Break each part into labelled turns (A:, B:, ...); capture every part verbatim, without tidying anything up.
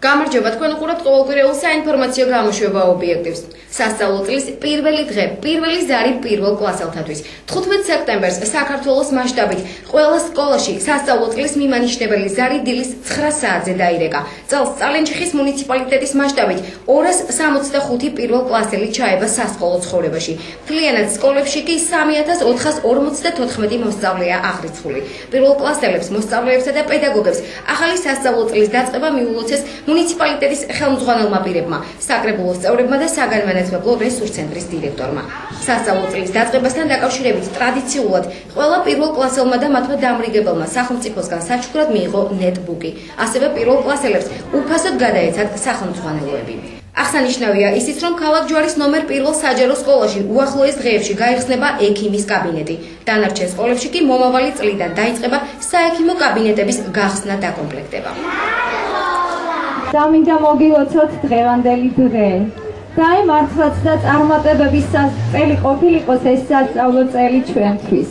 A: გამარჯობა, თქვენ უყურებთ ყოველკვირეულ საინფორმაციო გამოშვება ობიექტივს. სასწავლო წლის პირველი დღე, პირველი ზარი პირველ კლასელთათვის. თხუთმეტ სექტემბერს საქართველოს მასშტაბით ყველა სკოლაში სასწავლო წლის მიმანიშნებელი ზარი დილის ცხრა საათზე დაირეკა. წელს წალენჯიხის მუნიციპალიტეტის მასშტაბით ორას სამოცდახუთი პირველ კლასელი ჩაება სასკოლო ცხოვრებაში. მთლიანად სკოლებში კი სამი ათას ოთხას ორმოცდათოთხმეტი მოსწავლეა აღრიცხული. პირველ კლასელებს, მოსწავლეებსა და პედაგოგებს ახალი სასწავლო წლის დაწყება მიულოცეს მუნიციპალიტეტის ხელმძღვანელმა პირებმა, საკრებულოს წევრებმა და საგანმანათლებლო რესურს-ცენტრის დირექტორმა. სასწავლო წლის დაწყებასთან დაკავშირებით ტრადიციულად ყველა პირველ კლასელმა და მათმა დამრიგებელმა სახელმწიფოსგან საჩუქრად მიიღო ნეტბუკი. ასევე პირველ კლასელებს უფასოდ გადაეცათ სახელმძღვანელოები. აღსანიშნავია ისიც, რომ ქალაქ ჯვარის ნომერ პირველ საჯარო სკოლაში უახლოეს დღეებში გაიხსნება ექიმის კაბინეტი. დანარჩენ სკოლებში კი მომავალი წლიდან დაიწყება საექიმო კაბინეტების გახსნა დაკომპლექტება.
B: Daminda მოგილოცოთ დღევანდელი დღე. დაემართლათ და წარმატებების წელი ყოფილიყოს ეს სასწავლო წელი ჩვენთვის.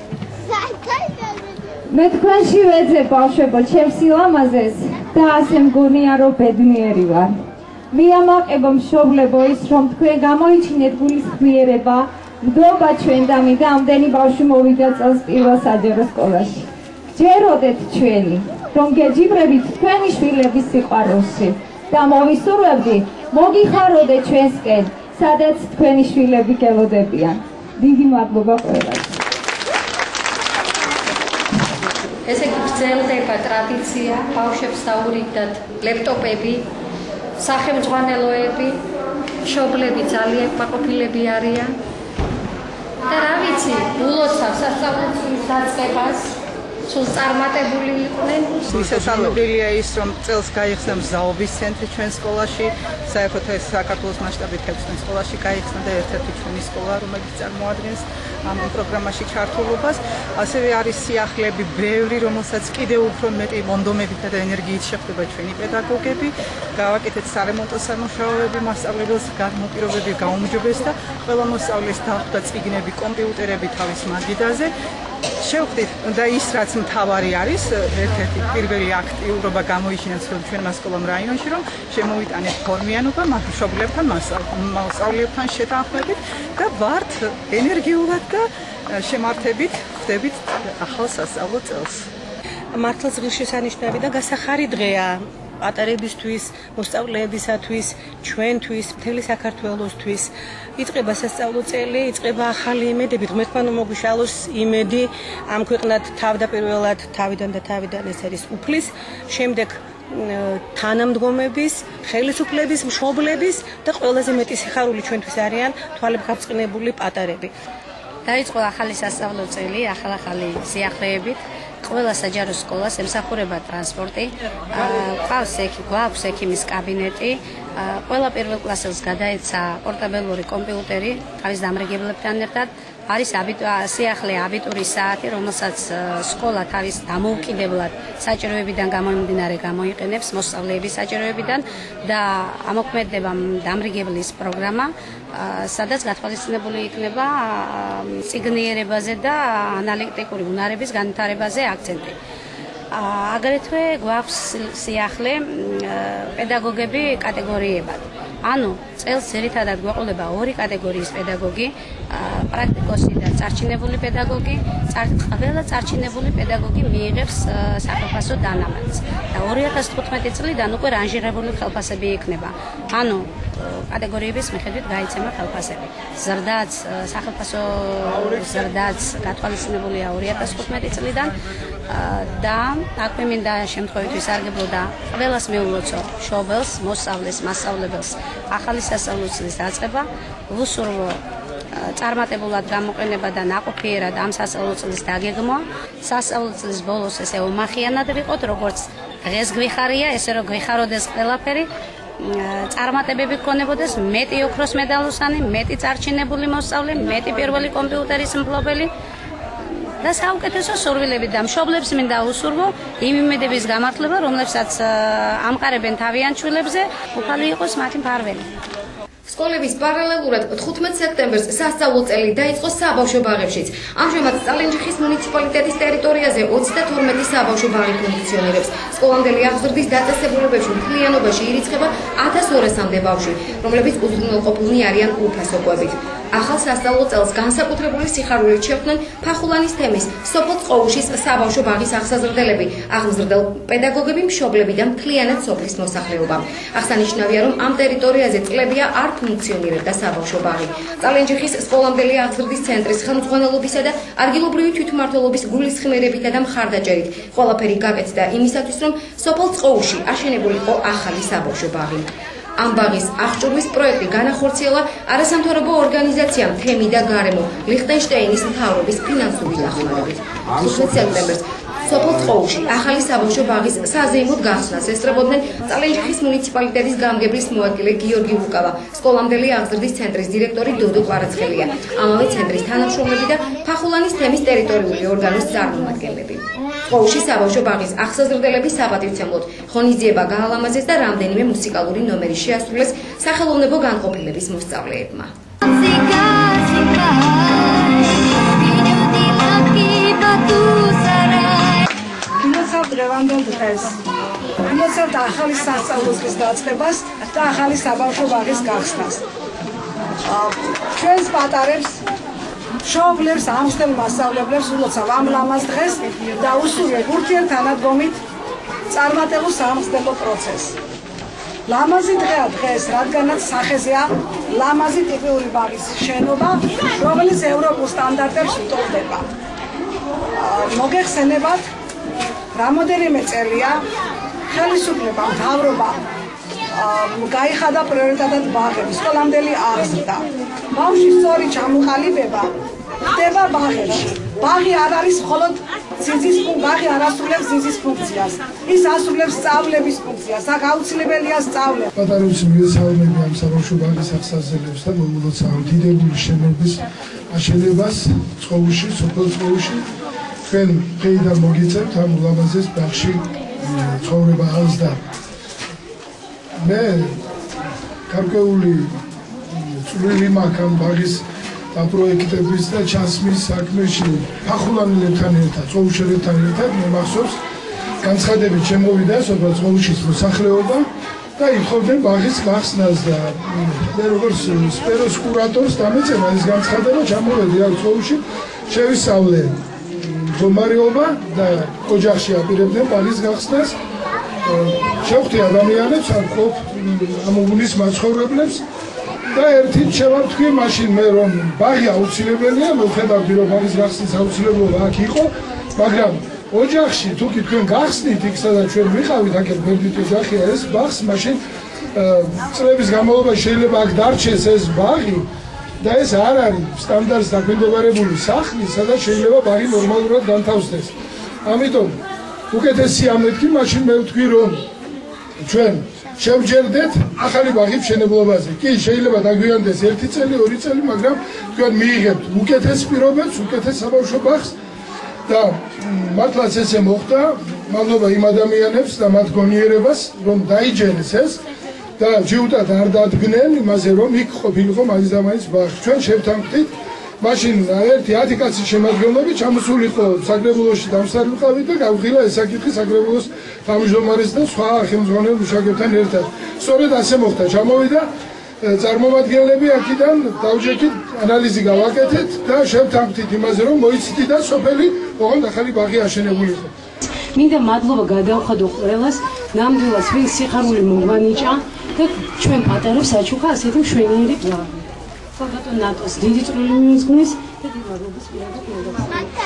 B: მე თქვენში ვეძებ ბავშვებო ჩემს სილამაზეს და ასე მგონია რომ ბედნიერი ვარ. მიამაყებო მშობლებო ის რომ თქვენ გამოიჩინეთ გულისხმიერება, მდობა ჩვენ დამინდა ამდენი ბავშვი მოვიდა წელს პირველ საჯარო სკოლაში. გჯეროდეთ ჩვენი რომ გეჯიბრებით თქვენი შვილების სიყვარულში და მოვისურვებდი მოგიხაროდეთ ჩვენსკენ, სადაც თქვენი შვილები გელოდებიან. დიდი მადლობა ყველას.
C: ესე იგი გრძელდება ტრადიცია, ბავშვებს დაურიგდათ ლეპტოპები, სახელმძღვანელოები, მშობლები ძალიან კმაყოფილები არიან. და რა ვიცი, ულოცავ სასწავლო წლის დაწყებას. სულ წარმატებული იყვნენ.
D: მისასალმებელია ის, რომ წელს გაიხსნა მზაობის ცენტრი ჩვენ სკოლაში, საერთოდ ეს საქართველოს მასშტაბით ექვსი სკოლაში გაიხსნა და ერთ-ერთი ჩვენი სკოლა, რომელიც წარმოადგენს ამ პროგრამაში ჩართულობას. ასევე არის სიახლეები ბევრი, რომელსაც კიდევ უფრო მეტი მონდომებით და ენერგიით შეხვდება ჩვენი პედაგოგები. გავაკეთეთ სარემონტო სამუშაოები, მასწავლებელს განმოპირობები გაუმჯობეს და ყველა მოსწავლეს დახვდა წიგნები, კომპიუტერები თავის მაგიდაზე. შევხვდით და ის რაც მთავარი არის, ერთ-ერთი პირველი აქტიურობა გამოიჩინეთ ჩვენმა სკოლამ რაიონში, რომ შემოვიტანეთ ფორმიანობა მშობლებთან, მასწავლებლებთან შეთანხმებით და ვართ ენერგიულად და შემართებით ხვდებით ახალ სასწავლო წელს.
E: მართლაც ღირსშესანიშნავი და გასახარი დღეა პატარებისთვის, მოსწავლეებისათვის, ჩვენთვის, მთელი საქართველოსთვის. იწყება სასწავლო წელი, იწყება ახალი იმედები, ღმერთმა მოგვიშალოს იმედი ამ ქვეყნად თავდაპირველად თავიდან და თავიდან ეს არის უფლის, შემდეგ თანამდგომების, ხელისუფლების, მშობლების და ყველაზე მეტი სიხარული ჩვენთვის არიან თვალებ გაბრწყინებული პატარები.
C: დაიწყო ახალი სასწავლო წელი, ახალ-ახალი სიახლეებით. ყველა საჯარო სკოლას ემსახურება ტრანსპორტი, ყავს ექი, გვაქვს ექიმის კაბინეტი, ყველა პირველ კლასელს გადაეცა პორტაბელური კომპიუტერი თავის დამრიგებლებთან ერთად. არის სიახლე აბიტურის საათი, რომელსაც სკოლა თავის დამოუკიდებლად საჭიროებიდან გამომდინარე გამოიყენებს, მოსწავლეების საჭიროებიდან და ამოქმედება დამრიგებლის პროგრამა, სადაც გათვალისწინებული იქნება წიგნიერებაზე და ანალიტიკური უნარების განვითარებაზე აქცენტი. აგრეთვე გვაქვს სიახლე პედაგოგები კატეგორიებად. ანუ წელს ძირითადად გვეყოლება ორი კატეგორიის პედაგოგი, პრაქტიკოსი და წარჩინებული პედაგოგი. ყველა წარჩინებული პედაგოგი მიიღებს სახელმწიფო დანამატს და ორი ათას თხუთმეტი წლიდან უკვე რანჟირებული ხელფასები იქნება. ანუ კატეგორიების მიხედვით გაიცემა ხელფასები. ზრდაც სახელმწიფო ზრდაც გათვალისწინებულია ორი ათას თხუთმეტი წლიდან და აქვე მინდა შემთხვევითი სარგებლოდა ყველას მეულოცო მშობელს, მოსწავლეს, მასწავლებელს ახალი სასწავლო წლის დაწყება, ვუსურვო წარმატებულად გამოყენება და ნაყოფიერად ამ სასწავლო წლის დაგეგმვა. სასწავლო წლის ბოლოს ესე ომახიანად ვიყოთ, როგორც დღეს გვიხარია, ესე რომ გვიხაროდეს ყველაფერი. წარმატებები გქონებოდეს, მეტი ოქროს მედალოსანი, მეტი წარჩინებული მოსწავლე, მეტი პირველი კომპიუტერის მფლობელი და საუკეთესო სურვილები და მშობლებს მინდა უსურვო იმ იმედების გამართლება, რომლებსაც ამყარებენ თავიანთ შვილებზე, უფალი იყოს მათი მფარველი.
A: სკოლების პარალელურად თხუთმეტ სექტემბერს სასწავლო წელი დაიწყო საბავშვო ბაღებშიც. ამჟამად წალენჯიხის მუნიციპალიტეტის ტერიტორიაზე ოცდათორმეტი საბავშვო ბაღი ფუნქციონირებს. სკოლამდელი აღზრდის დაწესებულებებში მთლიანობაში ირიცხება ათას ორასამდე ბავშვი, რომლებიც უზრუნველყოფილნი არიან უფასო კვებით. ახალ სასწავლო წელს განსაკუთრებული სიხარულით შეხვდნენ ფახულანის თემის სოფელ წყოუშის საბავშვო ბაღის აღსაზრდელები, აღმზრდელ პედაგოგები, მშობლები და მთლიანად სოფლის მოსახლეობა. აღსანიშნავია, რომ ამ ტერიტორიაზე წლებია არ ფუნქციონირებდა საბავშვო ბაღი. წალენჯიხის სკოლამდელი აღზრდის ცენტრის ხელმძღვანელობისა და ადგილობრივი თვითმმართველობის გულისხმერებითა და მხარდაჭერით ყველაფერი გაკეთდა იმისათვის, რომ სოფელ წყოუში აშენებულიყო ახალი საბავშვო ბაღი. ამ ბაღის აღჭურვის პროექტი განახორციელა არასამთავრობო ორგანიზაციამ თემი და გარემო ლიხტენშტეინის მთავრობის ფინანსური დახმარებით. თხუთმეტ სექტემბერს სოფელ წყოუში ახალი საბავშვო ბაღის საზეიმოდ გახსნას ესწრებოდნენ წალენჯიხის მუნიციპალიტეტის გამგებლის მოადგილე გიორგი უკავა, სკოლამდელი აღზრდის ცენტრის დირექტორი დოდო კვარაცხელია, ამავე ცენტრის თანამშრომლები და ფახულანის თემის ტერიტორიული ორგანოს წარმომადგენლები. წყოუში საბავშვო ბაღის აღსაზრდელების საპატივცემლოდ ღონისძიება გაალამაზეს და რამდენიმე მუსიკალური ნომერი შეასრულეს სახელოვნებო განყოფილების მოსწავლეებმა.
F: გინოცავ დღევანდელ დღეს, გინოცავთ ახალი სასწავლო წლის დაწყებას და ახალი საბავშვო ბაღის გახსნას. ჩვენს პატარებს, მშობლებს, ამსთელ მასწავლებლებს ულოცავ ამ ლამაზ დღეს და უსურვებ ურთიერთთანადგომით წარმატებულ სამხსნელო პროცესს. ლამაზი დღეა დღეს, რადგანაც სახეზეა ლამაზი ტიპიური ბაღის შენობა, რომელიც ევროპულ სტანდარტებს უტოლდება. მოგეხსენებათ, რამოდენიმე წელია ხელისუფლება, მთავრობა გაიხადა პრიორიტეტად ბაღები, სკოლამდელი აღზრდა. ბავშვის სწორი ჩამოყალიბება ხდება ბაღებში. ბაღი არ არის მხოლოდ ძიძის ფუნქცია, ბაღი არ ასრულებს ძიძის ფუნქციას. ის ასრულებს სწავლების ფუნქციას, აქ აუცილებელია სწავლება.
G: პატარებს მიესალმები ამ საბავშვო ბაღის აღსაზრდელებს და მომულოცავთ დიდებული შენობის აშენებას წყოუში, სოფელ წყოუში. ჩვენ დღეიდან მოგიწევთ ამ ულამაზეს ბაღში ცხოვრება აღზრდა. მე გარკვეული წვლილი მაქვს ამ ბაღის დაპროექტების და ჩასმის საქმეში ფახულანელებთან ერთად, წყოუშელებთან ერთად. მე მახსოვს, განცხადებით შემოვიდა სოფელ წყოუშის მოსახლეობა და ითხოვდნენ ბაღის გახსნას და მე როგორც სფეროს კურატორს დამეწევა ეს განცხადება, ჩამოვედი აქ წყოუში, შევისწავლე მდგომარეობა და ოჯახში აპირებდნენ ბაღის გახსნას. შევხვდი ადამიანებს, ამ უბნის მაცხოვრებლებს და ერთით შევამთქვი მაშინ მე რომ ბაღი აუცილებელია, მე ვხედავდი რომ ბაღის გახსნის აუცილებლობა აქ იყო, მაგრამ ოჯახში თუ კი თქვენ გახსნით იქ სადაც ჩვენ ვიყავით, აქ ბერდით ოჯახია ეს ბაღს, მაშინ წლების განმავლობაში შეიძლება აქ დარჩეს ეს ბაღი და ეს არ არის სტანდარტს დაქვემდებარებული სახლი, სადაც შეიძლება ბაღი ნორმალურად განთავსდეს. ამიტომ უკეთესია მეთქი, მაშინ მე ვთქვი რომ ჩვენ შევჯერდეთ ახალი ბაღის მშენებლობაზე. კი, შეიძლება დაგვიანდეს ერთი წელი, ორი წელი, მაგრამ თქვენ მიიღებთ უკეთეს პირობებს, უკეთეს საბავშვო ბაღს და მართლაც ესე მოხდა. მადლობა იმ ადამიანებს და მათ გონიერებას, რომ დაიჯერეს ეს და ჯიუტად არ დადგნენ იმაზე, რომ იქ ყოფილიყო მაინც და მაინც ბაღი. ჩვენ შევთანხმდით, მაშინ ერთი ათი კაცის შემადგენლობით ჩამოსულიყო საკრებულოში დამსარლიყავით და გავხილა ეს საკითხი საკრებულოს თავმჯდომარეს და სხვა ხელმძღვანელ მუშაკებთან ერთად. სწორედ ასე მოხდა, ჩამოვიდა წარმომადგენლები აქედან, დავჯექით, ანალიზი გავაკეთეთ და შევთანხმდით იმაზე, რომ მოიცდით და სოფელი ოღონდ ახალი ბაღი აშენებულიყო.
E: მინდა მადლობა გადავხადო ყველას, ნამდვილად ვინ სიხარული მოგვანიჭა და ჩვენ პატარებს აჩუქა ასეთი მშვენიერი ბაღი. ბატონ ნატოს დიდი წვლილი მიუძღვნის და დიმარობის პირადად მოგახსენებთ.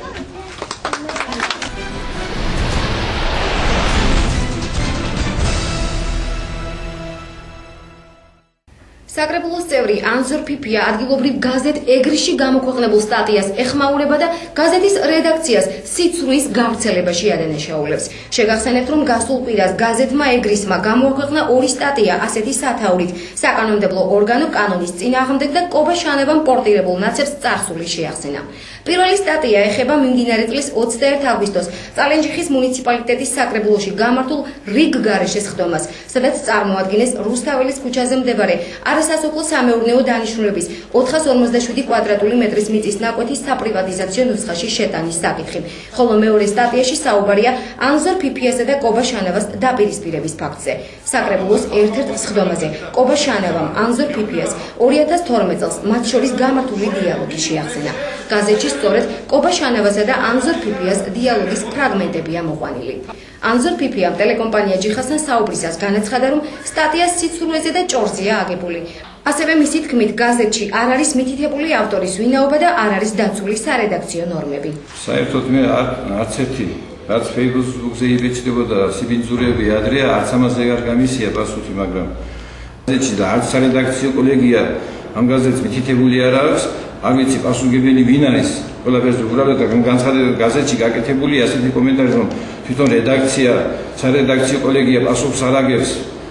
A: საკრებულოს წევრი ანზორ ფიფია ადგილობრივ გაზეთ ეგრისში გამოქვეყნებულ სტატიას ეხმაურება და გაზეთის რედაქციას სიცრუის გავრცელებაში ადანაშაულებს. შეგახსენებთ, რომ გასულ კვირას გაზეთმა ეგრისმა გამოაქვეყნა ორი სტატია ასეთი სათაურით საკანონმდებლო ორგანო კანონის წინააღმდეგ და კობა შანებამ პორტირებულ ნაცებს წარსული შეახსენა. პირველი სტატია ეხება მიმდინარე წლის ოცდაერთ აგვისტოს წალენჯიხის მუნიციპალიტეტის საკრებულოში გამართულ რიგ გარეშეს ხდომას, სადაც წარმოადგინეს რუსთაველის ქუჩაზე მდებარე სასოფლო სამეურნეო დანიშნულების ოთხას ორმოცდაშვიდი კვადრატული მეტრის მიწის ნაკვეთის საპრივატიზაციო ნუსხაში შეტანის საკითხი, ხოლო მეორე სტატიაში საუბარია ანზორ ფიფიასა და კობა შანავას დაპირისპირების ფაქტზე. საკრებულოს ერთ-ერთ სხდომაზე კობა შანავამ ანზორ ფიფიას ორი ათას თორმეტ წელს მათ შორის გამართული დიალოგი შეახსენა. გაზეთში სწორედ კობა შანავასა და ანზორ ფიფიას დიალოგის ფრაგმენტებია მოყვანილი. ანზორ ფიფიამ ტელეკომპანია ჯიხასთან საუბრისას განაცხადა, რომ სტატია სიცრუეზე და ჭორზეა აგებული. ასევე მისი თქმით, გაზეთში არ არის მითითებული ავტორის ვინაობა და არ არის დაცული სარედაქციო ნორმები.
H: საერთოდ მე არც ერთი რაც Facebook-ზე იბეჭდებოდა სიბინძურები ადრე არც ამაზე არ გამისია პასუხი, მაგრამ გაზეთში და არც სარედაქციო კოლეგია ამ გაზეთს მითითებული არ აქვს. არ ვიცი პასუხობელი ვინ არის. ყველაფერს უბრალოდ განცხადება გაზეთში გაკეთებულია ასეთი კომენტარი, რომ თვითონ რედაქცია, სარედაქციო კოლეგია პასუხს არ აგებს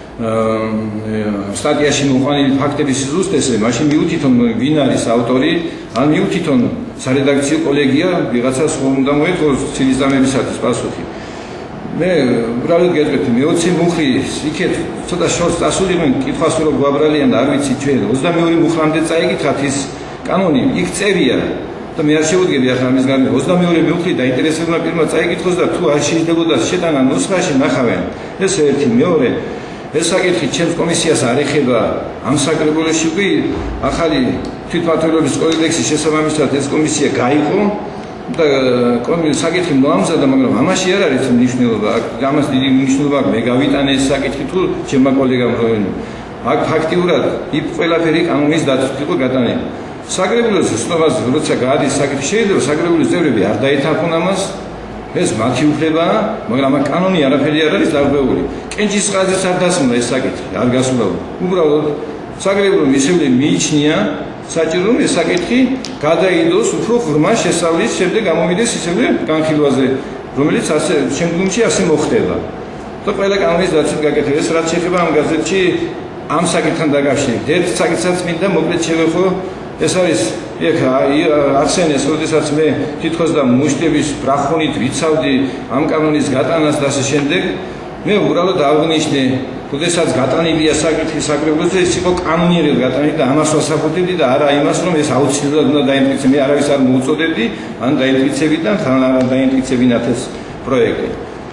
H: სტატიაში მოყვანილი ფაქტების სიზუსტეზე, მაშინ მიუთითონ ვინ არის ავტორი, ან მიუთითონ სარედაქციო კოლეგია ვიღაცას ხომ უნდა მოეწყოს ცილისწამებისათვის პასუხი. მე უბრალოდ გეტყვით, მეოცე მუხლი იქეთ ცოტა შორს წასულიყვნენ, კითხვას რომ გვაბრალიან და არ ვიცი ჩვენ ოცდამეორი მუხლამდე წაიკითხათ ის კანონი, იქ წერია და მე არ შევუდგები ახლა ამის გარდა ოცდამეორი მუხლი დაინტერესებულმა პირმა წაიკითხოს და თუ არ შეიძლება შეტანა ნუსხაში ნახავენ. ეს ერთი, მეორე ეს საკითხი ჩემს კომისიას არ ეხება. ამ საკრებულოში კი ახალი თვითმმართველობის კოდექსის შესაბამისად ეს კომისია გაიყო და საკითხი მოამზადა, მაგრამ ამაში არ არის მნიშვნელობა. ამას დიდი მნიშვნელობა აქვს. მე გავიტანე ეს საკითხი თუ ჩემმა კოლეგამ რომ აქ ფაქტიურად იქ ყველაფერი კანონის დაცვით იყო გატანილი. საკრებულოს ცნობაზე როცა გაადის საკითხი, შეიძლება საკრებულოს წევრები არ დაეთანხმონ ამას. ეს მათი უფლებაა, მაგრამ ამ კანონი არაფერი არ არის დარღვეული. კენჭის ხაზს არ დასმულა ეს საკითხი, არ გასულა. უბრალოდ საკრებულომ ისევე მიიჩნია საჭირო, რომ ეს საკითხი გადაიდოს უფრო ღრმა შესწავლის შემდეგ გამომიდეს ისევე განხილვაზე, რომელიც ასე შემდგომში ასე მოხდება. და ყველა კანონის დაცვით გაკეთება. ეს რაც შეეხება ამ გაზეთში ამ საკითხთან დაკავშირებით. ერთ საკითხსაც მინდა მოკლედ შევეხო. ეს არის იქ ახსენეს, როდესაც მე თითქოს და მუშტების ბრახუნით ვიცავდი ამ კანონის გატანას და ასე შემდეგ, მე უბრალოდ აღნიშნე, როდესაც გატანილია საკითხი საკრებულოზე, ეს იყო კანონიერად გატანილი და ამას ვასახუთებდი და არა იმას, რომ ეს აუცილებლად უნდა დაიმტკიცე. მე არავის არ მოუწოდებდი, ან დაიმტკიცებიდან, თან არ დაიმტკიცებინათ ეს პროექტი.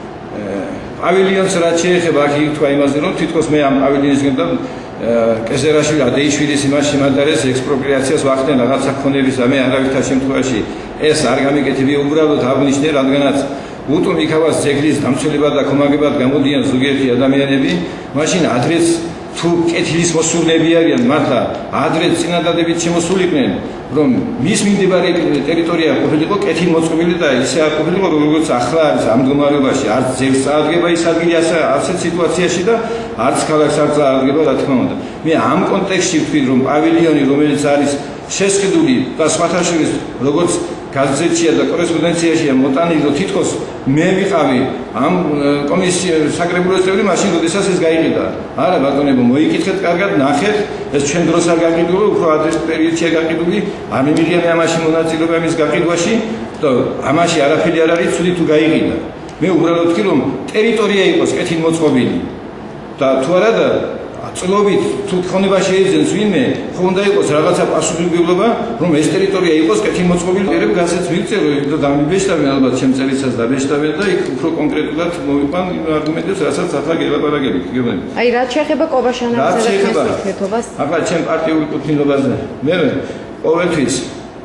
H: პავილიონს რაც შეეხება, აქ ითქვა იმაზე, რომ თითქოს მე ამ პავილიონისგან და კეზერაშვილი ადეიშვილის იმას შემადარეს ექსპროპრიაციას ვახდენ რაღაცა ქონების და მე არავითარ შემთხვევაში ეს არ გამიკეთებია. უბრალოდ აღნიშნე, რადგანაც უტომ იქავას ძეგლის დამცველებად და კომაგებად გამოდიან ზოგიერთი ადამიანები, მაშინ ადრეც თუ კეთილის მოსულნები არიან, მართლა ადრეც წინადადებით შემოსულიყვნენ, რომ მის მიმდებარე ტერიტორია ყოფილიყო კეთილმოწყობილი და ისე არ ყოფილიყო, როგორც ახლა არის ამ მდგომარეობაში. არც ძეგლს წაადგება ის ადგილი ასეთ სიტუაციაში და არც ქალაქს არ წაადგება, რა თქმა უნდა. მე ამ კონტექსტში ვთქვი, რომ პავილიონი, რომელიც არის შესყიდული და სხვათა შორის როგორც გაზეთშია და კორესპონდენციაშია მოტანილი, რომ თითქოს მე ვიყავი ამ კომისიის საკრებულოს წევრი, მაშინ როდესაც ეს გაიყიდა. არა ბატონებო, მოიკითხეთ კარგად, ნახეთ, ეს ჩვენ დროს არ გაყიდული, უფრო ადრეს პერიოდშია გაყიდული, არ მიმიღია მე ამაში მონაწილეობა მის გაყიდვაში და ამაში არაფერი არ არის ცუდი თუ გაიყიდა. მე უბრალოდ ვთქვი, რომ ტერიტორია იყოს კეთილმოწყობილი და თუ არა და წლობით თუ ქონება შეიძენს ვინმე, ხო უნდა იყოს რაღაცა პასუხისმგებლობა, რომ ეს ტერიტორია იყოს კეთილმოწყობილი. ერებ გაზეთს ვიწევ და დამიბეჭდავენ ალბათ ჩემ წერილსაც დაბეჭდავენ და იქ უფრო კონკრეტულად მოვიყვან იმ არგუმენტებს, რასაც ახლა გელაპარაკებით. გიგებთ?
A: აი, რაც შეეხება კობაშანავსა და ხესურთეთობას.
H: ახლა ჩემ პარტიული კუთვნილებაზე მე ყოველთვის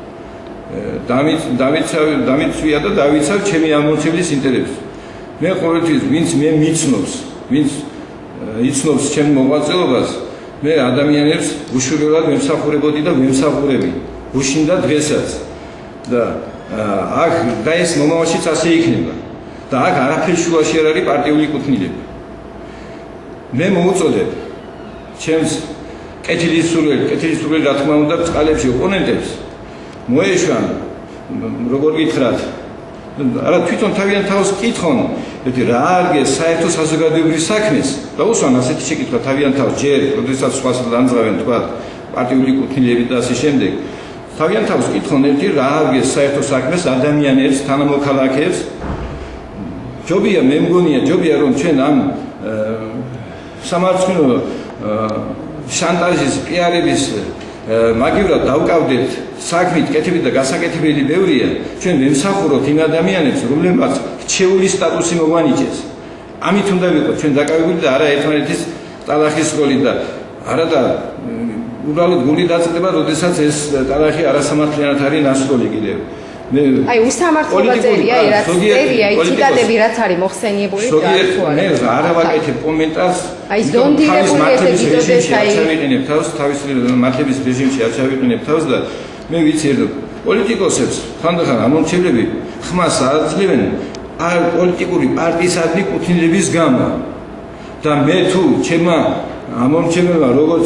H: დამიც დამიცავ დამიცვია და დავიცავ ჩემი ამოცებლის ინტერესს. მე ყოველთვის ვინც მე მიცნობს, ვინც იცნობს ჩემ მოღვაწეობას, მე ადამიანებს უშუალოდ ვემსახურებოდი და ვემსახურები. უშინ და დღესაც. და აქ და ეს მომავალშიც ასე იქნება. და აქ არაფერი შუაში არ არის პარტიული კუთვნილება. მე მოუწოდებ ჩემს კეთილისურველ, კეთილისურველ რა თქმა უნდა წყალებში ოპონენტებს მოეშვან, როგორ გითხრათ, არა თვითონ თავიანთ თავს კითხონ, ერთი რა არგეს საერთო საზოგადოებრივ საქმეს და უსვან ასეთი შეკითხვა თავიანთ თავს ჯერ, როდესაც სხვას ლანძღავენ თქვა პარტიული კუთვნილებით და ასე შემდეგ. თავიანთ თავს კითხონ ერთი რა არგეს საერთო საქმეს ადამიანებს, თანამოქალაქეებს. ჯობია, მე მგონია, ჯობია რომ ჩვენ ამ სამარცხვინო შანტაჟის, პიარების მაგივრად დავკავდეთ საქმით, კეთებით და გასაკეთებელი ბევრია. ჩვენ ვემსახუროთ იმ ადამიანებს, რომლებმაც რჩეული სტატუსი მოგვანიჭეს. ამით უნდა ვიყოთ ჩვენ დაკავებული და არა ერთმანეთის ტალახის როლით და არა და უბრალოდ გული დაწყდება, როდესაც ეს ტალახი არასამართლიანად არის ნასროლი კიდევ.
A: აი უსამართლობა წერია, რაც წერია, ციტატები რაც არის მოხსენიებული და თუ არა.
H: მე არა ვაკეთებ კომენტარს.
A: აი ზონდირებული ესე გიწოდეს აი
H: ჩავიყენებ თავს, თავის მართლების რეჟიმში არ ჩავიყენებ თავს და მე ვიცი რომ პოლიტიკოსებს ხანდახან ამორჩევლები ხმას აძლევენ პოლიტიკური პარტიისადმი კუთვნილების გამო. და მე თუ ჩემმა ამორჩეველმა როგორც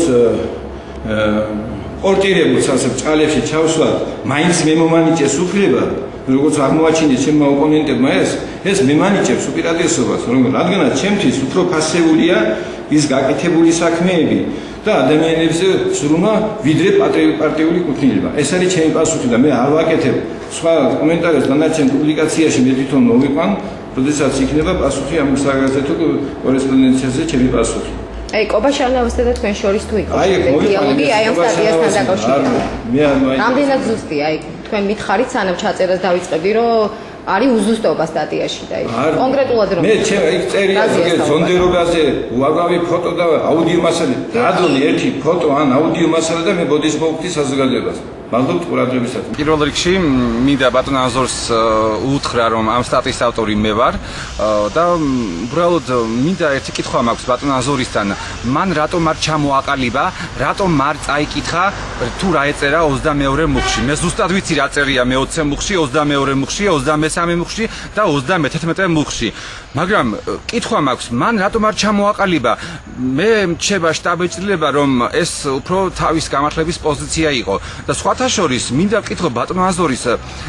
H: პორტირებულს ასე ჭალებში ჩავსვათ, მაინც მე მომანიჭეს უფლება, როგორც აღმოაჩინეს ჩემმა ოპონენტებმა ეს, ეს მემანიჭებს უპირატესობას, რომ რადგანაც ჩემთვის უფრო ფასეულია ის გაკეთებული საქმეები და ადამიანებზე სრულმა ვიდრე პარტიული კუთვნილება. ეს არის ჩემი პასუხი და მე არ ვაკეთებ სხვა კომენტარებს დანარჩენ პუბლიკაციაში მე თვითონ მოვიყვან, როდესაც იქნება პასუხი ამ საგაზეთო კორესპონდენციაზე ჩემი პასუხი.
A: აი კობაშანავსა და თქვენ შორის თუ იყო დიალოგი აი ამ სტატიასთან დაკავშირებით. რამდენად ზუსტია აი თქვენ მითხარით სანამ ჩაწერას დავიწყები რომ არის უზუსტობა სტატიაში და აი კონკრეტულად რომ
H: მე იქ წერია ზონდერობაზე უამრავი ფოტო და აუდიო მასალა დაადონი ერთი ფოტო ან აუდიო მასალა და მე ბოდის მოვხდი საზოგადოებას. მადლობთ ყურადღებისათვის.
I: პირველ რიგში მინდა ბატონ აზორს უთხრა რომ ამ სტატიის ავტორი მე ვარ და უბრალოდ მინდა ერთი კითხვა მაქვს ბატონ აზორისთან. მან რატომ არ ჩამოაყალიბა, რატომ არ წაიკითხა თუ რა ეწერა ოცდამეორე მუხში. მე ზუსტად ვიცი რა წერია მეოცე მუხში, ოცდამეორე მუხში, ოცდამესამე მუხში და ოცდამეთერთმეტე მუხში. მაგრამ კითხვა მაქვს, მან რატომ არ ჩამოაყალიბა? მე რჩება შტაბ-ეჭრილება რომ ეს უფრო თავის გამართლების პოზიცია იყო და სხვათა შორის მინდა ვკითხო ბატონ აზორის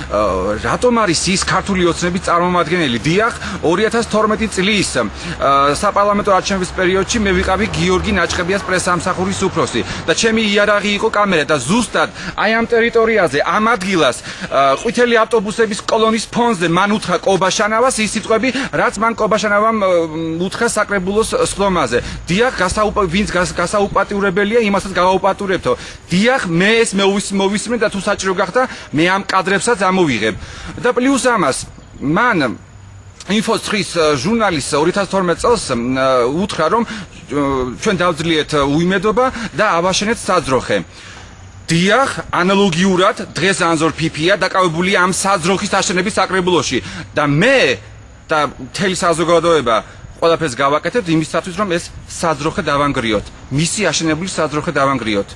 I: რატომ არის ის ქართული ოცნების წარმომადგენელი? დიახ, ორი ათას თორმეტი წლის საპარლამენტო არჩევნების პერიოდში მე ვიყავი გიორგი ნაჭყებიას პრესამსახურის უფროსი და ჩემი იარაღი იყო კამერა და ზუსტად აი ამ ტერიტორიაზე, ამ ადგილას ყვითელი ავტობუსების კოლონის ფონზე მან უთხრა კობაშანავას ის სიტყვები, რაც მან კობაშანავამ უთხრა საკრებულოს სლომაზე. დიახ, ვინც გასაუპატიურებელია, იმასაც გავაუპატურებთო. დიახ, მე ეს მოვისმენ და თუ საჭირო გახდა, მე ამ კადრებსაც ამოვიღებ. და პლუს ამას, მან ინფოცხრის ჟურნალის ორი ათას თორმეტ წელს უთხრა, რომ ჩვენ დავძლიეთ უიმედობა და ავაშენეთ საძროხე. დიახ, ანალოგიურად დღეს ანზორ ფიფია დაკავებულია ამ საძროხის აშენების საკრებულოში და მე და მთელი საზოგადოება ყველაფერს გავაკეთებთ იმისათვის, რომ ეს საძროხე დავანგრიოთ. მისი აშენებული საძროხე დავანგრიოთ.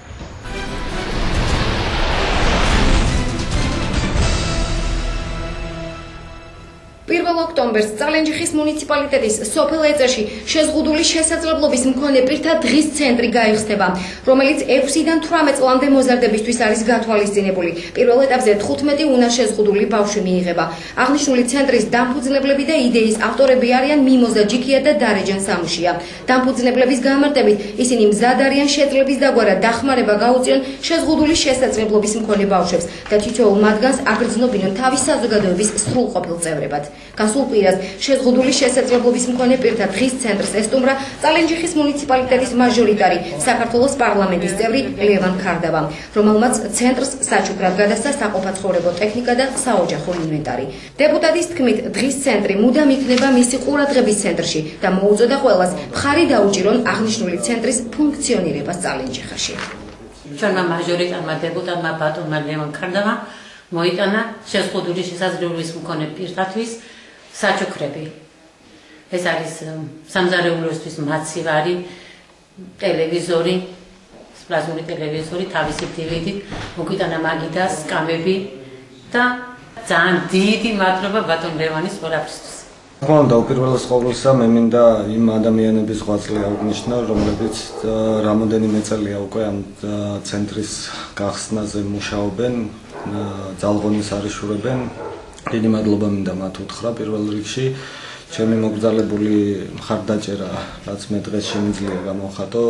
A: პირველ ოქტომბერს წალენჯიხის მუნიციპალიტეტის სოფელ ეწერში შეზღუდული შესაძლებლობის მქონე პირთა დღის ცენტრი გაიხსნება, რომელიც ექვსიდან თვრამეტ წლამდე მოზარდებისთვის არის გათვალისწინებული. პირველ ეტაპზე თხუთმეტი უნარშეზღუდული ბავშვი მიიღება. აღნიშნული ცენტრის დამფუძნებლები და იდეის ავტორები არიან მიმოზა ჯიქია და დარეჯან სამუშია. დამფუძნებლების გამარტებით ისინი მზად არიან შეძლების დაგვარად დახმარება გაუწიონ შეზღუდული შესაძლებლობის მქონე ბავშვებს და თითოეულ მათგანს აგრძნობინონ თავის საზოგადოების სრულყოფილ წევრებად. გასულ კვირას შეზღუდული შესაძლებლობის მქონე პირთა დღის ცენტრს ესტუმრა წალენჯიხის მუნიციპალიტეტის მაჟორიტარი საქართველოს პარლამენტის წევრი ლევან ქარდავა, რომელმაც ცენტრს საჩუქრად გადასცა საყოფაცხოვრებო ტექნიკა და საოჯახო ინვენტარი. დეპუტატის თქმით, დღის ცენტრი მუდამ იქნება მისი ყურადღების ცენტრში და მოუწოდა ყველას მხარი დაუჭირონ აღნიშნული ცენტრის ფუნქციონირებას წალენჯიხაში.
J: ჩვენმა მაჟორიტარმა დეპუტატმა ბატონმა ლევან ქარდავა მოიტანა შეზღუდული შესაძლებლობის მქონე პირთათვის საჩუქრები. ეს არის სამზარეულოსთვის მაცივარი ტელევიზორი, პლაზმური ტელევიზორი, თავისი დივიდით, მოგვიტანა მაგიდას, სკამები და ძალიან დიდი მადლობა ბატონ ლევანის ყველაფრისთვის.
K: თქმა უნდა, უპირველეს ყოვლისა მე მინდა იმ ადამიანების ღვაწლი აღნიშნა, რომლებიც რამოდენიმე წელია უკვე ამ ცენტრის გახსნაზე მუშაობენ, ძალღონის არიშურებენ. დიდი მადლობა მინდა მათ უთხრა პირველ რიგში. ჩემი მოგზალებული მხარდაჭერა, რაც მე დღეს შემიძლია გამოვხატო,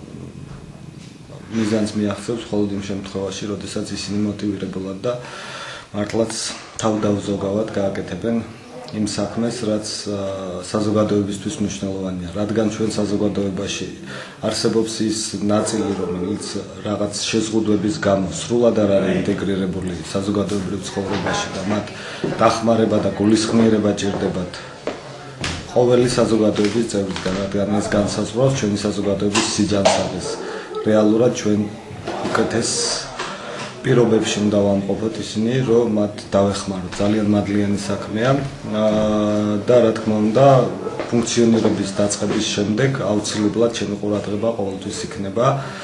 K: მიზანს მიაღწევს მხოლოდ იმ შემთხვევაში, როდესაც ისინი მოტივირებულად და მართლაც თავდაუზოგავად გააკეთებენ იმ საქმეს, რაც საზოგადოებისთვის მნიშვნელოვანია, რადგან ჩვენ საზოგადოებაში არსებობს ის ნაწილი, რომელიც რაღაც შეზღუდვების გამო სრულად არ არის ინტეგრირებული საზოგადოებრივ ცხოვრებაში და მათ დახმარება და გულისხმიერება ჭირდებათ ყოველი საზოგადოების წევრისგან, რადგან ეს განსაზღვრავს ჩვენი საზოგადოების სიჯანსაღეს. რეალურად ჩვენ უკეთეს პირობებში უნდა ვამყოფოთ ისინი, რომ მათ დავეხმაროთ. ძალიან მადლიანი საქმეა და რა თქმა უნდა, ფუნქციონირების დაწყების შემდეგ აუცილებლად ჩემი ყურადღება ყოველთვის იქნება.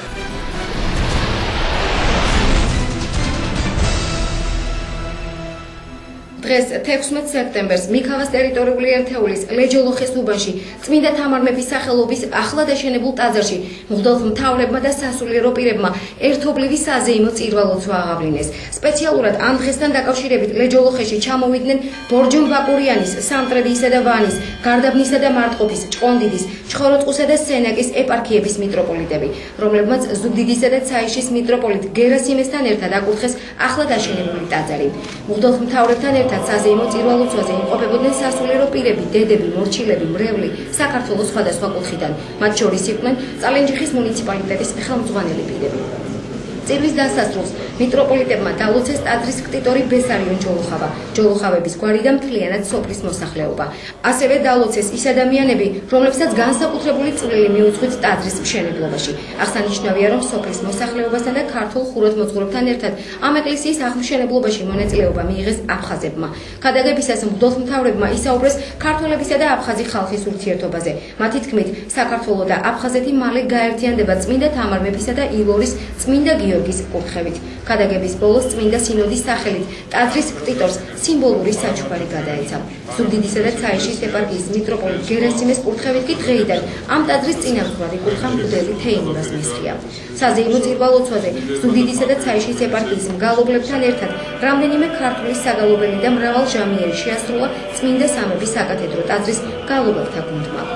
A: დღეს თექვსმეტ სექტემბერს მიქავას ტერიტორიული ერთეულის ლეჯოლოხის უბანში წმინდა თამარ მეფის სახელობის ახლად აშენებულ ტაძარში მღვდელთ მთავრებმა და სასულიერო პირებმა ერთობლივი საზეიმო წირვა-ლოცვა აღავლინეს. სპეციალურად ამ დღესთან დაკავშირებით ლეჯოლოხეში ჩამოვიდნენ ბორჯომ ბაკურიანის, სამტრედისა და ვანის, გარდაბნისა და მარტყოფის, ჭყონდიდის, ჩხოროწყუსა და სენაკის ეპარქიების მიტროპოლიტები, რომლებმაც ზუგდიდისა და ცაიშის მიტროპოლიტ გერასიმესთან ერთად აკურთხეს ახლად აშენებული ტაძარი. მღვდელთ მთავრებთან ერთად საზეიმო წირვა-ლოცვაზე იმყოფებოდნენ სასულიერო პირები, დედები, მორჩილები, მრევლი, საქართველოს სხვადასხვა კუთხიდან. მათ შორის იყვნენ წალენჯიხის მუნიციპალიტეტის ხელმძღვანელი პირები. წირვის დასასრულს მიტროპოლიტებმა დალოცეს ტაძრის ქტიტორი ბესარიონ ჯოლოხავა, ჯოლოხავების გვარი და მთლიანად სოფლის მოსახლეობა. ასევე დალოცეს ის ადამიანები, რომლებსაც განსაკუთრებული წვლილი მიუძღვით ტაძრის მშენებლობაში. აღსანიშნავია, რომ სოფლის მოსახლეობასთან და ქართულ ხუროთმოძღვრებთან ერთად ამ ეკლესიის აღმშენებლობაში მონაწილეობა მიიღეს აფხაზებმა. ქადაგებისას მღვდელთ მთავრებმა ისაუბრეს ქართველებისა და აფხაზი ხალხის ურთიერთობაზე. მათი თქმით, საქართველო და აფხაზეთი მალე გაერთიანდება წმინდა თამარ მეფისა და ილორის წმინდა გიორგის კურთხევით. ქადაგების ბოლოს წმინდა სინოდის სახელით ტაძრის ქტიტორს სიმბოლური საჩუქარი გადაეცა. ზუგდიდისა და ცაიშის ეპარქიის მიტროპოლიტ გერასიმეს კურთხევით კი დღეიდან ამ ტაძრის წინამძღვარი კურთხა მღვდელი თეიმურას მესხია. საზეიმო წირვა-ლოცვაზე ზუგდიდისა და ცაიშის ეპარქიის მგალობლებთან ერთად რამდენიმე ქართული საგალობელი და მრავალჟამიერი შეასრულა წმინდა სამების საკათედრო ტაძრის გალობელთა გუნდმა.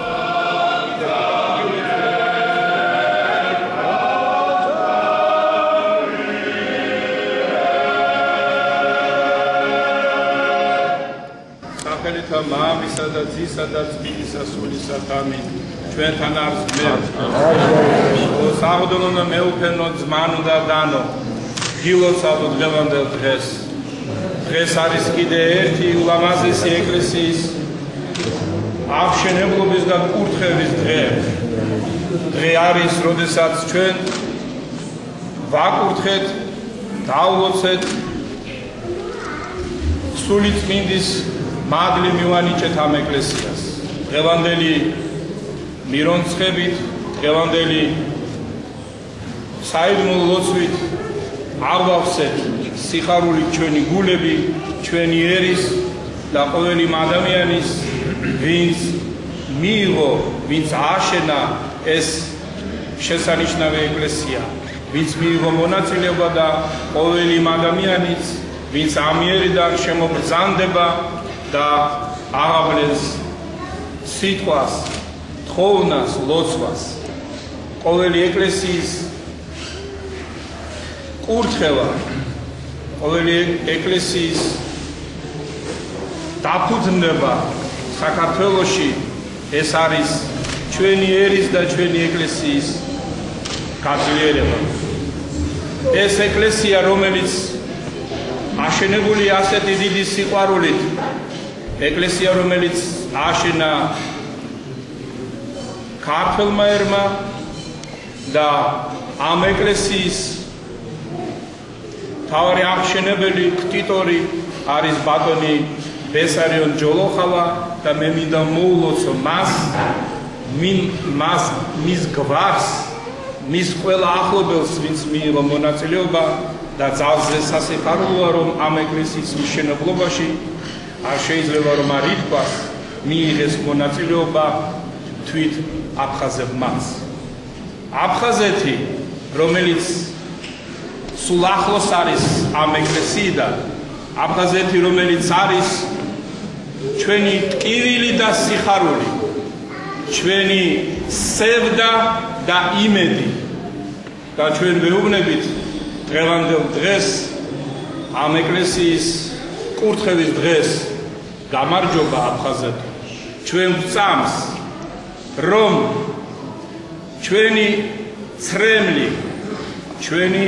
L: ხელითა მამისა და ძისა და წმინდისა სულისა თამინ ჩვენთან არის მე. საღდონო მეუფენო ძმანო და დანო გილოცავ დღევანდელ დღეს. დღეს არის კიდე ერთი ულამაზესი ეკლესიის აღშენებლობის და კურთხევის დღე. დღე არის, როდესაც ჩვენ ვაკურთხეთ, დავლოცეთ სული წმინდის მადლი მივანიჭეთ ამ ეკლესიას. დღევანდელი მირონცხებით, დღევანდელი საიდუმლო ლოცვით აღვავსეთ სიხარული ჩვენი გულები, ჩვენი ერის და ყოველი ადამიანის, ვინც მიიღო, ვინც აშენა ეს შესანიშნავი ეკლესია, ვინც მიიღო მონაწილეობა და ყოველი ადამიანის, ვინც ამიერიდან შემობრძანდება და აღავლენს სიტყვას, თხოვნას, ლოცვას. ყოველი ეკლესიის კურთხევა, ყოველი ეკლესიის დაფუძნება საქართველოში ეს არის ჩვენი ერის და ჩვენი ეკლესიის გაძლიერება. ეს ეკლესია, რომელიც აშენებული ასეთი დიდი სიყვარულით, ეკლესია, რომელიც აშენა ქართველმა ერმა და ამ ეკლესიის მთავარი აღმშენებელი ქტიტორი არის ბატონი ბესარიონ ჯოლოხავა და მე მინდა მოულოცო მას, მინ მას მის გვარს, მის ყველა ახლობელს, ვინც მიიღო მონაწილეობა და ძალზე სასიხარულოა, რომ ამ ეკლესიის მშენებლობაში არ შეიძლება რომ არ ითქვას, მიიღეს მონაწილეობა თვით აფხაზებმაც. აფხაზეთი, რომელიც სულ ახლოს არის ამ ეკლესიიდან, აფხაზეთი, რომელიც არის ჩვენი ტკივილი და სიხარული, ჩვენი სევდა და იმედი და ჩვენ ვეუბნებით დღევანდელ დღეს ამ ეკლესიის კურთხევის დღეს გამარჯობა აფხაზეთო. ჩვენ გვწამს რომ ჩვენი ცრემლი, ჩვენი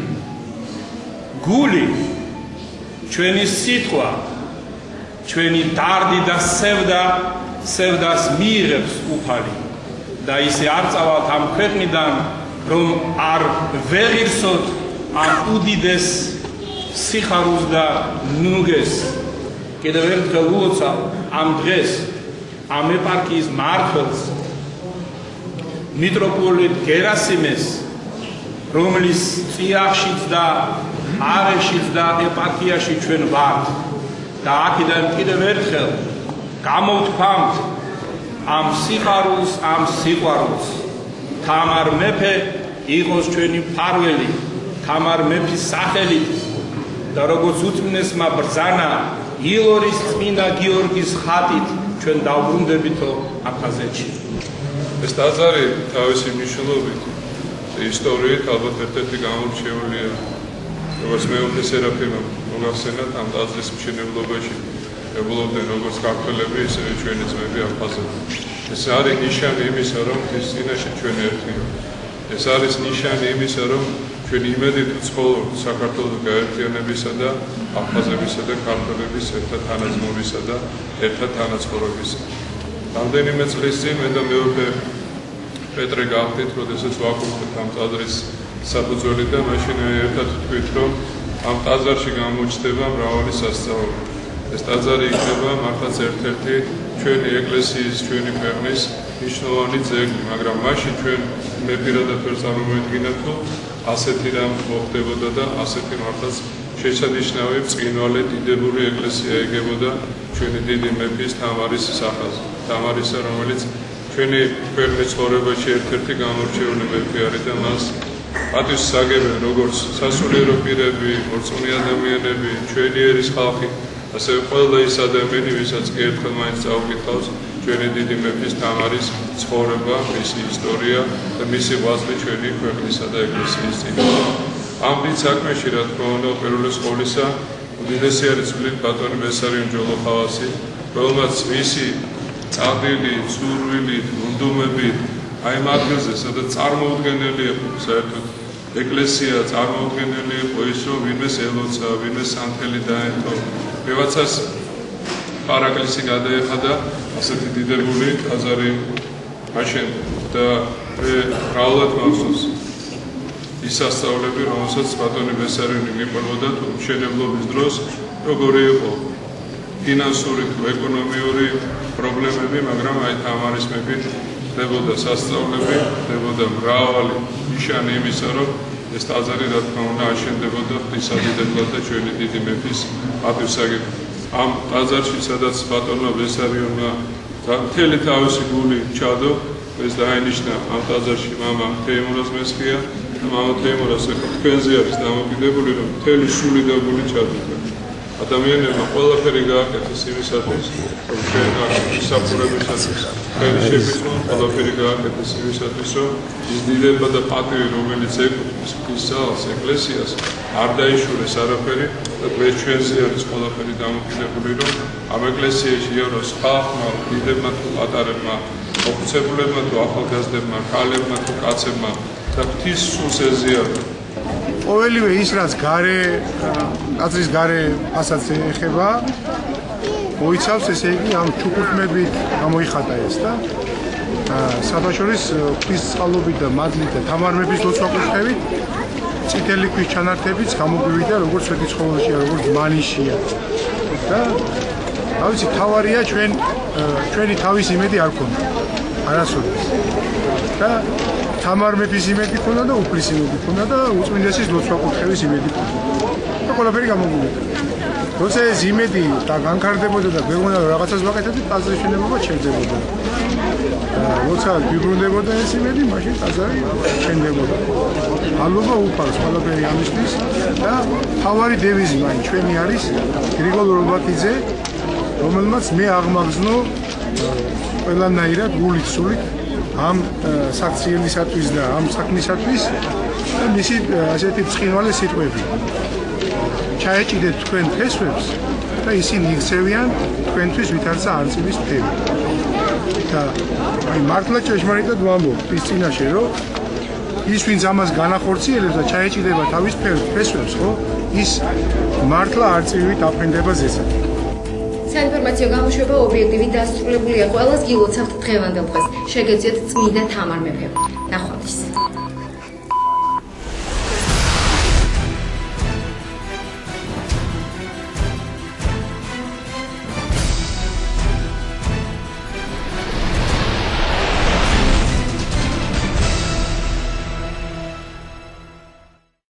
L: გული, ჩვენი სიტყვა, ჩვენი დარდი და სევდა სევდას მიიღებს უფალი და ისე არ წავალთ ამ ქვეყნიდან, რომ არ ვეღირსოთ ამ უდიდეს სიხარულს და ნუგეს. კიდევ ერთხელ ულოცავ ამ დღეს ამ ეპარქიის მმართველს მიტროპოლიტ გერასიმეს, რომლის წიაღშიც და არეშიც და ეპარქიაში ჩვენ ვართ და აქედან კიდევ ერთხელ გამოვთქვამთ ამ სიხარულს, ამ სიყვარულს. თამარ მეფე იყოს ჩვენი მფარველი, თამარ მეფის სახელით და როგორც უწმინდესმა ბრძანა ილორის წმინდა გიორგის ხატით ჩვენ დავბრუნდებითო აფხაზეთში.
M: ეს ტაძარი თავისი მნიშვნელობით ისტორიით ალბათ ერთ-ერთი გამორჩეულია, როგორც მეუღლე სერაფიმმა მოგახსენათ, ამ ტაძრის მშენებლობაში ებულობდნენ როგორც ქართველები, ისევე ჩვენი ძმები აფხაზები. ეს არის ნიშანი იმისა, რომ ის წინაშე ჩვენ ერთი. ეს არის ნიშანი იმისა, რომ ჩვენ იმედით ვცხოვრობთ საქართველოს გაერთიანებისა და აფხაზებისა და ქართველების ერთად თანაძმობისა და ერთად თანაცხოვრებისა. რამდენიმე წლის წინ მე და მეუღლე პეტრე გავხდით, როდესაც ვაკურთხეთ ამ ტაძრის საფუძველი და მაშინ ერთად ვთქვით, რომ ამ ტაძარში გამოჩნდება მრავალი სასწაული. ეს ტაძარი იქნება მართლაც ერთ-ერთი ჩვენი ეკლესიის, ჩვენი ქვეყნის მნიშვნელოვანი ძეგლი, მაგრამ მაშინ ჩვენ მე პირადად ვერ წარმოვიდგინეთ, რომ ასეთი რამ მოხდებოდა და ასეთი მართლაც შესანიშნავი ბრწყინვალე დიდებული ეკლესია იგებოდა ჩვენი დიდი მეფის თამარის სახაზე. თამარისა, რომელიც ჩვენი ქვეყნის ცხოვრებაში ერთ-ერთი გამორჩეული მეფე არის და მას პატივს საგებენ როგორც სასულიერო პირები, მორწმუნე ადამიანები, ჩვენი ერის ხალხი, ასევე ყველა ის ადამიანი, ვისაც კი ერთხელ მაინც წაუკითხავს ჩვენი დიდი მეფის თამარის ცხოვრება, მისი ისტორია და მისი ღვაწლი ჩვენი ქვეყნისა და ეკლესიის წინ. ამ დიდ საქმეში, რა თქმა უნდა, უპირველეს ყოვლისა, უდიდესი არის წვლილი ბატონი ბესარიონ ჯოლოხავასი, რომელმაც მისი წადილი, ცურვილი, უნდომები აი ამ ადგილზე, სადაც წარმოუდგენელი იყო საერთოდ ეკლესია, წარმოუდგენელი იყო ის, რომ ვინმეს ელოცა, ვინმეს სანთელი დაეთო, ვიღაცას პარაკლისი გადაეხადა ასეთი დიდებული ტაძარი მაშინ და მე მრავლად მახსოვს ის სასწაულები, რომელსაც ბატონი ბესარიონი მიყვებოდა თუ მშენებლობის დროს, როგორი იყო ფინანსური თუ ეკონომიური პრობლემები, მაგრამ აი თამარის მეფით ხდებოდა სასწაულები, ხდებოდა მრავალი ნიშანი იმისა, რომ ეს ტაძარი რა თქმა უნდა აშენდებოდა ღვთისადიდებლად და ჩვენი დიდი მეფის პატივსაგებად. ამ ტაძარში, სადაც ბატონმა ბესარიონმა მთელი თავისი გული ჩადო, ეს დაინიშნა ამ ტაძარში მამა თეიმურაზ მესხია და მამა თეიმურაზ ახლა თქვენზე არის დამოკიდებული, რომ მთელი სული და გული ჩადო. ადამიანებმა ყველაფერი გააკეთეს იმისათვის, რომ ჩვენ აქ საფურებისათვის ხელი შეგვიწყოს, ყველაფერი გააკეთეს იმისათვის, რომ ის დიდება და პატივი, რომელიც ეკუთვნის ღვთისმსახურს, ეკლესიას, არ დაიშურეს არაფერი და დღეს ჩვენზე არის ყველაფერი დამოკიდებული, რომ ამ ეკლესიაში ევროს ხალხმა, დიდებმა თუ პატარებმა, ოფიცებულებმა თუ ახალგაზრდებმა, ქალებმა თუ კაცებმა და ღვთის სულს ეზიარონ.
G: ყოველივე ის, რაც გარე ტაძრის გარე ფასადს ეხება, მოიცავს, ესე იგი, ამ ჩუქურთმებით გამოიხატა ეს და საერთაშორის ღვთისწყალობით და მადლით და თამარ მეფის ლოცვა-კურთხევით წითელი ქვის ჩანართებიც გამოგვივიდა როგორც სვეტიცხოველშია, როგორც მანიშია და თავისი თავარია ჩვენ ჩვენი თავის იმედი არ ქონდა არასოდეს და თამარ მეფის იმედი ქონდა და უფლის იმედი ქონდა და უწმინდესის ლოცვა-კურთხევის იმედი ქონდა და ყველაფერი გამოგვივიდა. როცა ეს იმედი და განკარდებოდა და გვეგონა რომ რაღაცას ვაკეთებთ, ტაძრის მშენებლობა ჩერდებოდა. როცა გვიბრუნდებოდა ეს იმედი, მაშინ ტაძარი შენდებოდა. მადლობა უფალს ყველაფერი ამისთვის და თავარი დევიზი მაინც ჩვენი არის გრიგოლ რობაქიძე, რომელმაც მე აღმაგზნო ყველანაირად გულით სულით ამ საქციელისათვის და ამ საქმისათვის და მისი ასეთი ბრწყინვალე სიტყვები. ჩაეჭიდეთ თქვენ ფესვებს და ისინი იხსევიან თქვენთვის ვითარცა არწივის ფერი. და აი მართლა ჭეშმარიტად ვამბობ ის წინაშე რომ ის ვინც ამას განახორციელებს და ჩაეჭიდება თავის ფესვებს, ხო? ის მართლა არწივით აფრინდება ზესად.
A: საინფორმაციო გამოშვება ობიექტივით დასრულებულია. ყველას გილოცავთ დღევანდელ დღეს. შეგეძიათ წმინდა თამარ მეფე.